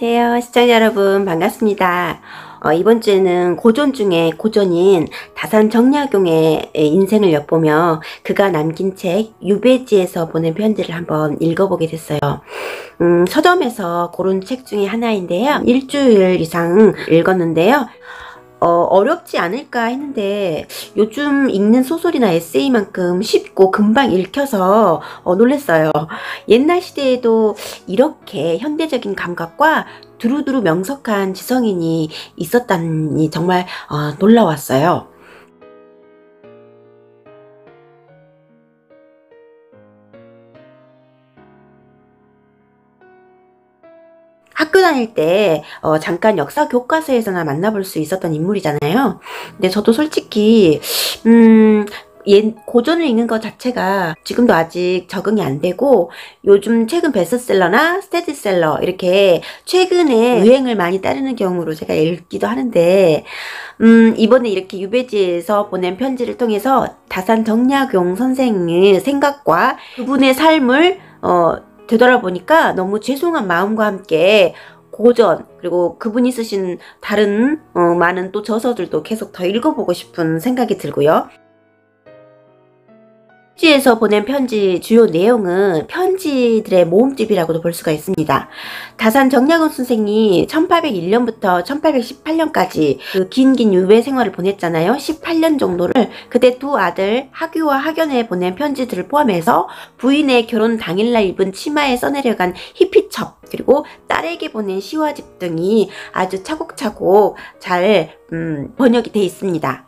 안녕하세요. 시청자 여러분 반갑습니다. 이번 주에는 고전 중에 고전인 다산 정약용의 인생을 엿보며 그가 남긴 책 유배지에서 보낸 편지를 한번 읽어보게 됐어요. 서점에서 고른 책 중에 하나인데요. 일주일 이상 읽었는데요. 어렵지 않을까 했는데 요즘 읽는 소설이나 에세이만큼 쉽고 금방 읽혀서 놀랐어요. 옛날 시대에도 이렇게 현대적인 감각과 두루두루 명석한 지성인이 있었다니 정말 놀라웠어요. 학교 다닐 때 잠깐 역사 교과서에서나 만나볼 수 있었던 인물이잖아요. 근데 저도 솔직히 고전을 읽는 것 자체가 지금도 아직 적응이 안 되고, 요즘 최근 베스트셀러나 스테디셀러 이렇게 최근에 유행을 많이 따르는 경우로 제가 읽기도 하는데, 이번에 이렇게 유배지에서 보낸 편지를 통해서 다산 정약용 선생의 생각과 그분의 삶을 되돌아보니까 너무 죄송한 마음과 함께 고전, 그리고 그분이 쓰신 다른 많은 또 저서들도 계속 더 읽어보고 싶은 생각이 들고요. 편지에서 보낸 편지 주요 내용은 편지들의 모음집이라고도 볼 수가 있습니다. 다산 정약용 선생이 1801년부터 1818년까지 그 긴 유배 생활을 보냈잖아요. 18년 정도를. 그때 두 아들 학유와 학연에 보낸 편지들을 포함해서 부인의 결혼 당일날 입은 치마에 써내려간 히피첩, 그리고 딸에게 보낸 시화집 등이 아주 차곡차곡 잘 번역이 되어 있습니다.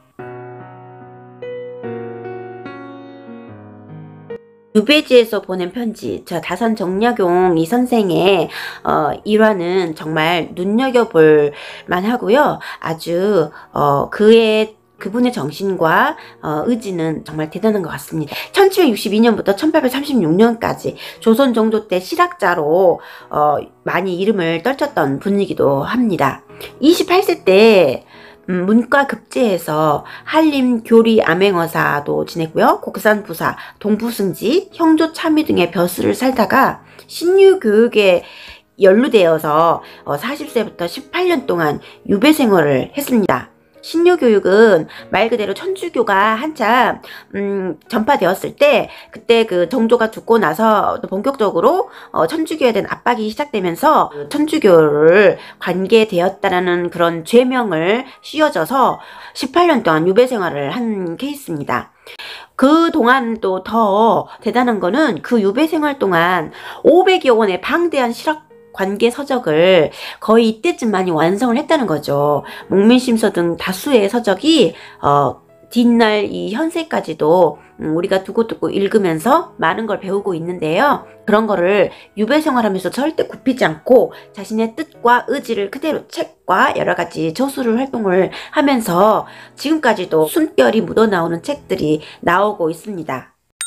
유배지에서 보낸 편지, 저 다산 정약용 이 선생의 일화는 정말 눈여겨볼 만하고요. 아주 그분의 정신과 의지는 정말 대단한 것 같습니다. 1762년부터 1836년까지 조선 종조 때 실학자로 많이 이름을 떨쳤던 분이기도 합니다. 28세 때 문과 급제해서 한림 교리 암행어사도 지냈고요. 곡산부사, 동부승지, 형조 참의 등의 벼슬을 살다가 신유 교육에 연루되어서 40세부터 18년 동안 유배 생활을 했습니다. 신유 교육은 말 그대로 천주교가 한참 전파되었을 때, 그때 그 정조가 죽고 나서 본격적으로 천주교에 대한 압박이 시작되면서 천주교를 관계되었다라는 그런 죄명을 씌워져서 18년 동안 유배 생활을 한 케이스입니다. 그 동안 또 더 대단한 거는 그 유배 생활 동안 500여 권의 방대한 실학 관계 서적을 거의 이때쯤 많이 완성을 했다는 거죠. 목민심서 등 다수의 서적이 뒷날 이 현세까지도 우리가 두고두고 읽으면서 많은 걸 배우고 있는데요. 그런 거를 유배 생활하면서 절대 굽히지 않고 자신의 뜻과 의지를 그대로 책과 여러 가지 저술 활동을 하면서 지금까지도 숨결이 묻어나오는 책들이 나오고 있습니다.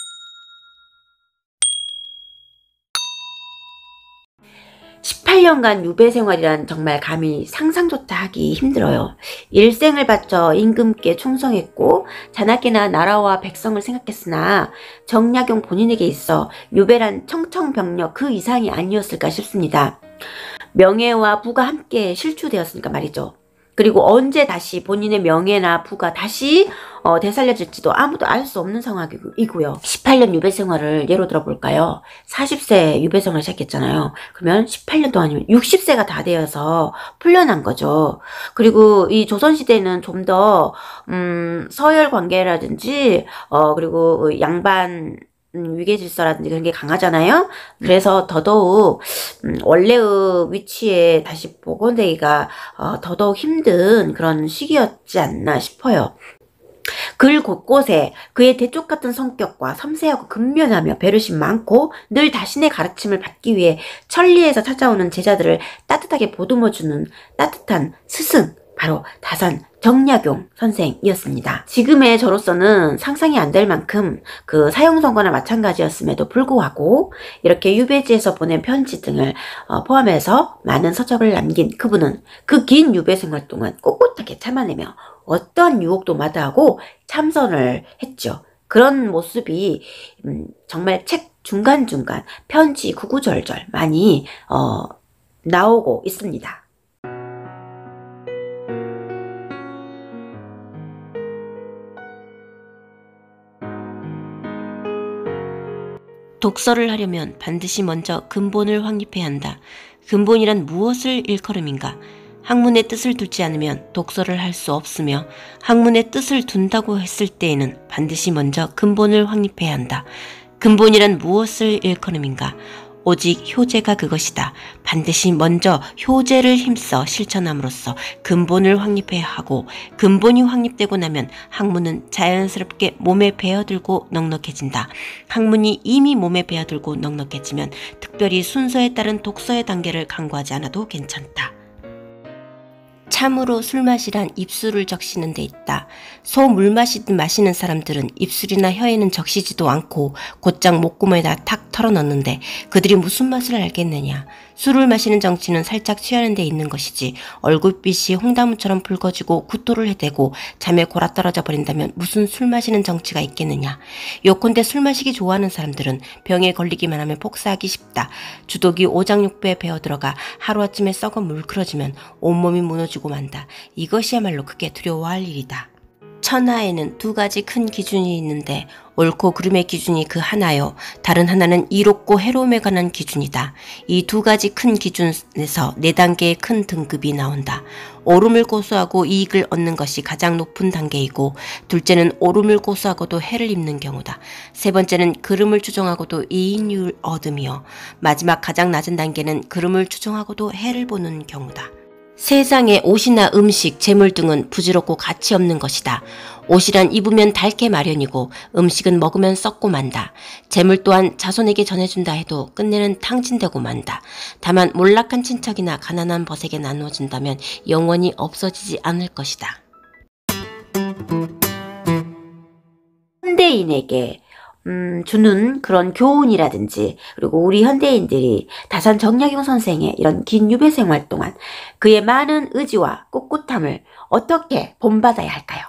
18년간 유배 생활이란 정말 감히 상상조차 하기 힘들어요. 일생을 바쳐 임금께 충성했고 자나깨나 나라와 백성을 생각했으나 정약용 본인에게 있어 유배란 청청병력 그 이상이 아니었을까 싶습니다. 명예와 부가 함께 실추되었으니까 말이죠. 그리고 언제 다시 본인의 명예나 부가 다시 되살려질지도 아무도 알 수 없는 상황이고요. 18년 유배 생활을 예로 들어볼까요? 40세 유배 생활을 시작했잖아요. 그러면 18년 동안이면 60세가 다 되어서 풀려난 거죠. 그리고 이 조선시대는 좀 더 서열 관계라든지 그리고 양반 위계질서라든지 그런 게 강하잖아요. 그래서 더더욱 원래의 위치에 다시 복원되기가 더더욱 힘든 그런 시기였지 않나 싶어요. 글 곳곳에 그의 대쪽 같은 성격과 섬세하고 근면하며 배려심 많고 늘 자신의 가르침을 받기 위해 천리에서 찾아오는 제자들을 따뜻하게 보듬어주는 따뜻한 스승, 바로 다산 정약용 선생이었습니다. 지금의 저로서는 상상이 안 될 만큼 그 사형선고나 마찬가지였음에도 불구하고 이렇게 유배지에서 보낸 편지 등을 포함해서 많은 서적을 남긴 그분은 그 긴 유배 생활 동안 꿋꿋하게 참아내며 어떠한 유혹도 마다하고 참선을 했죠. 그런 모습이 정말 책 중간중간 편지 구구절절 많이 나오고 있습니다. 독서를 하려면 반드시 먼저 근본을 확립해야 한다. 근본이란 무엇을 일컬음인가? 학문의 뜻을 두지 않으면 독서를 할 수 없으며 학문의 뜻을 둔다고 했을 때에는 반드시 먼저 근본을 확립해야 한다. 근본이란 무엇을 일컬음인가? 오직 효제가 그것이다. 반드시 먼저 효제를 힘써 실천함으로써 근본을 확립해야 하고 근본이 확립되고 나면 학문은 자연스럽게 몸에 배어들고 넉넉해진다. 학문이 이미 몸에 배어들고 넉넉해지면 특별히 순서에 따른 독서의 단계를 강구하지 않아도 괜찮다. 참으로 술 마시란 입술을 적시는 데 있다. 소 물 마시듯 마시는 사람들은 입술이나 혀에는 적시지도 않고 곧장 목구멍에다 탁 털어넣는데 그들이 무슨 맛을 알겠느냐. 술을 마시는 정치는 살짝 취하는 데 있는 것이지 얼굴빛이 홍나무처럼 붉어지고 구토를 해대고 잠에 골아 떨어져 버린다면 무슨 술 마시는 정치가 있겠느냐. 요컨대 술 마시기 좋아하는 사람들은 병에 걸리기만 하면 폭사하기 쉽다. 주독이 오장육부에 배어들어가 하루아침에 썩어 물그러지면 온몸이 무너지고 만다. 이것이야말로 크게 두려워할 일이다. 천하에는 두 가지 큰 기준이 있는데 옳고 그름의 기준이 그 하나요. 다른 하나는 이롭고 해로움에 관한 기준이다. 이 두 가지 큰 기준에서 네 단계의 큰 등급이 나온다. 옳음을 고수하고 이익을 얻는 것이 가장 높은 단계이고 둘째는 옳음을 고수하고도 해를 입는 경우다. 세 번째는 그름을 추정하고도 이익을 얻으며 마지막 가장 낮은 단계는 그름을 추정하고도 해를 보는 경우다. 세상에 옷이나 음식, 재물 등은 부질없고 가치 없는 것이다. 옷이란 입으면 닳게 마련이고 음식은 먹으면 썩고 만다. 재물 또한 자손에게 전해준다 해도 끝내는 탕진되고 만다. 다만 몰락한 친척이나 가난한 벗에게 나누어진다면 영원히 없어지지 않을 것이다. 현대인에게 주는 그런 교훈이라든지 그리고 우리 현대인들이 다산 정약용 선생의 이런 긴 유배 생활 동안 그의 많은 의지와 꿋꿋함을 어떻게 본받아야 할까요?